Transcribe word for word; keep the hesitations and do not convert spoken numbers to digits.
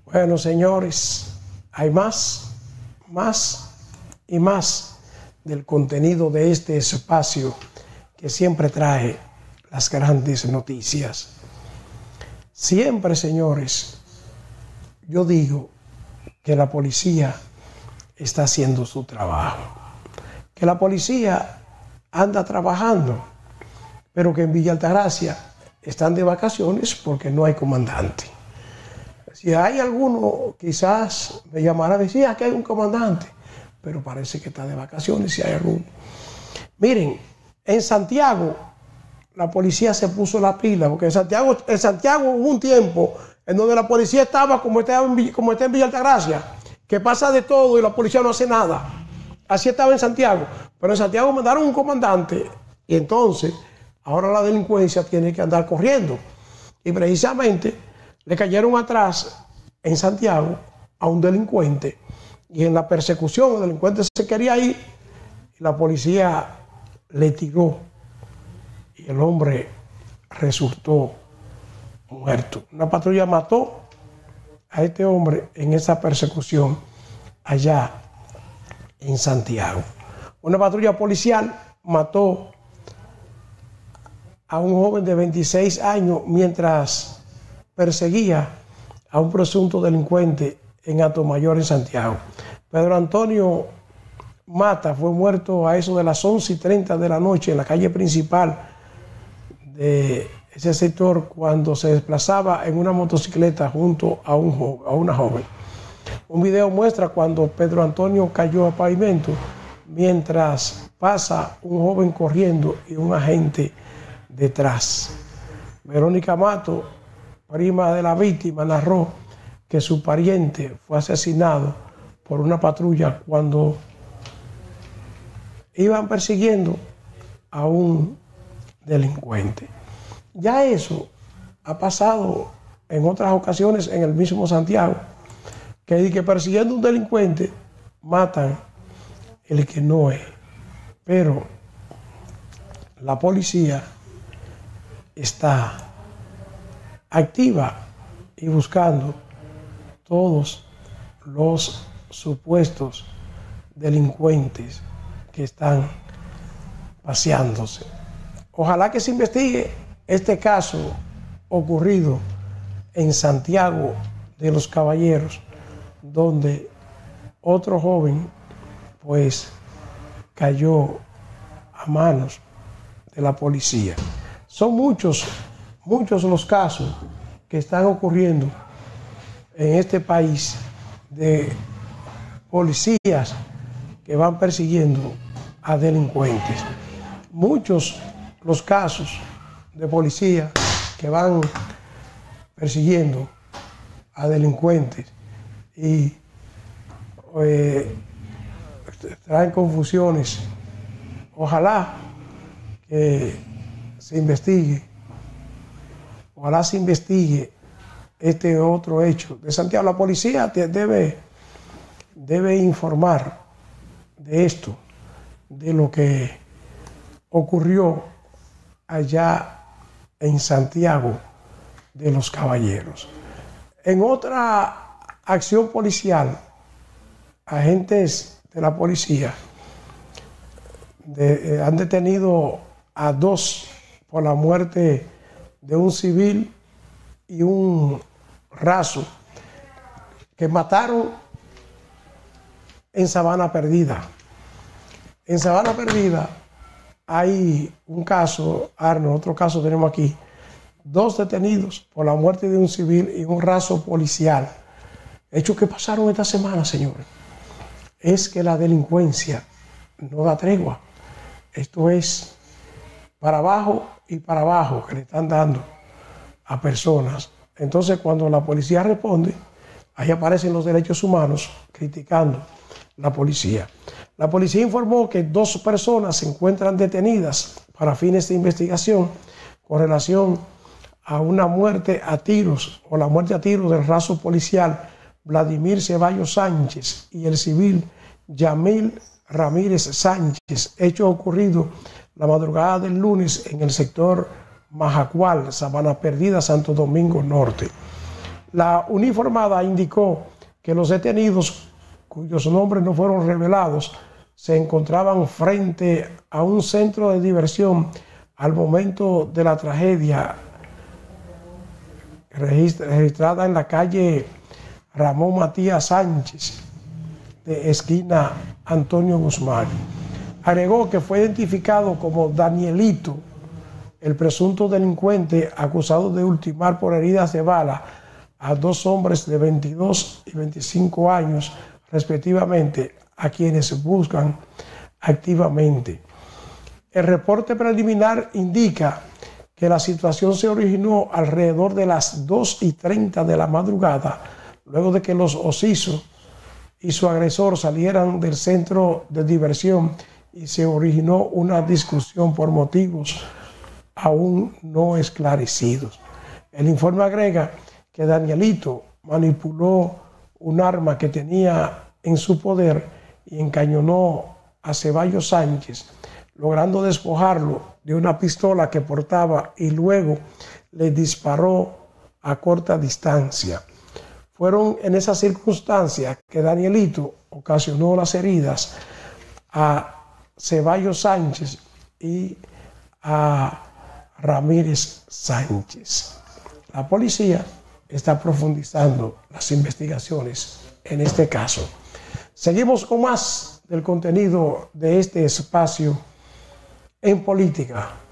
Bueno, señores, hay más, más y más del contenido de este espacio que siempre trae las grandes noticias. Siempre, señores, yo digo que la policía está haciendo su trabajo, que la policía anda trabajando, pero que en Villa Altagracia están de vacaciones porque no hay comandante. Si hay alguno, quizás me llamará a decir que hay un comandante, pero parece que está de vacaciones si hay alguno. Miren, en Santiago la policía se puso la pila, porque en Santiago, en Santiago hubo un tiempo en donde la policía estaba como está en, como está en Villa Altagracia, que pasa de todo y la policía no hace nada. Así estaba en Santiago, pero en Santiago mandaron un comandante y entonces ahora la delincuencia tiene que andar corriendo. Y precisamente le cayeron atrás en Santiago a un delincuente y en la persecución el delincuente se quería ir y la policía le tiró y el hombre resultó muerto. Una patrulla mató a este hombre en esa persecución allá en Santiago. Una patrulla policial mató a un joven de veintiséis años mientras perseguía a un presunto delincuente en Atomayor, en Santiago. Pedro Antonio Mata fue muerto a eso de las once y treinta de la noche en la calle principal de ese sector cuando se desplazaba en una motocicleta junto a, un, a una joven. Un video muestra cuando Pedro Antonio cayó a pavimento mientras pasa un joven corriendo y un agente detrás. Verónica Mato, prima de la víctima, narró que su pariente fue asesinado por una patrulla cuando iban persiguiendo a un delincuente. Ya eso ha pasado en otras ocasiones en el mismo Santiago, que, que persiguiendo a un delincuente matan el que no es. Pero la policía está activa y buscando todos los supuestos delincuentes que están paseándose. Ojalá que se investigue este caso ocurrido en Santiago de los Caballeros, donde otro joven pues cayó a manos de la policía. Son muchos, muchos los casos que están ocurriendo en este país de policías que van persiguiendo a delincuentes. Muchos los casos de policía que van persiguiendo a delincuentes y eh, traen confusiones. Ojalá que se investigue, ojalá se investigue este otro hecho de Santiago. La policía debe, debe informar de esto, de lo que ocurrió allá en Santiago de los Caballeros. En otra acción policial, agentes de la policía de, eh, han detenido a dos por la muerte de un civil y un raso que mataron en Sabana Perdida. En Sabana Perdida hay un caso, Arno, otro caso tenemos aquí, dos detenidos por la muerte de un civil y un raso policial. Hechos que pasaron esta semana, señores. Es que la delincuencia no da tregua. Esto es para abajo y para abajo que le están dando a personas. Entonces, cuando la policía responde, ahí aparecen los derechos humanos criticando la policía. La policía informó que dos personas se encuentran detenidas para fines de investigación con relación a una muerte a tiros o la muerte a tiros del raso policial Vladimir Ceballos Sánchez y el civil Yamil Ramírez Sánchez, hecho ocurrido la madrugada del lunes en el sector Majacual, Sabana Perdida, Santo Domingo Norte. La uniformada indicó que los detenidos, cuyos nombres no fueron revelados, se encontraban frente a un centro de diversión al momento de la tragedia registrada en la calle Ramón Matías Sánchez, de esquina Antonio Guzmán. Agregó que fue identificado como Danielito, el presunto delincuente acusado de ultimar por heridas de bala a dos hombres de veintidós y veinticinco años, respectivamente, a quienes buscan activamente. El reporte preliminar indica que la situación se originó alrededor de las dos y treinta de la madrugada, luego de que los occisos y su agresor salieran del centro de diversión y se originó una discusión por motivos aún no esclarecidos. El informe agrega que Danielito manipuló un arma que tenía en su poder y encañonó a Ceballos Sánchez, logrando despojarlo de una pistola que portaba y luego le disparó a corta distancia. Fueron en esas circunstancias que Danielito ocasionó las heridas a Ceballos Sánchez y a Ramírez Sánchez. La policía está profundizando las investigaciones en este caso. Seguimos con más del contenido de este espacio en política.